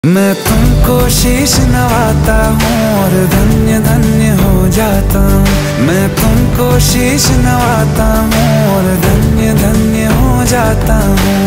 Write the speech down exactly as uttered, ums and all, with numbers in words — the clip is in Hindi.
मैं तुमको शीश नवाता हूँ और धन्य धन्य हो जाता हूँ। मैं तुमको शीश नवाता हूँ और धन्य धन्य हो जाता हूँ।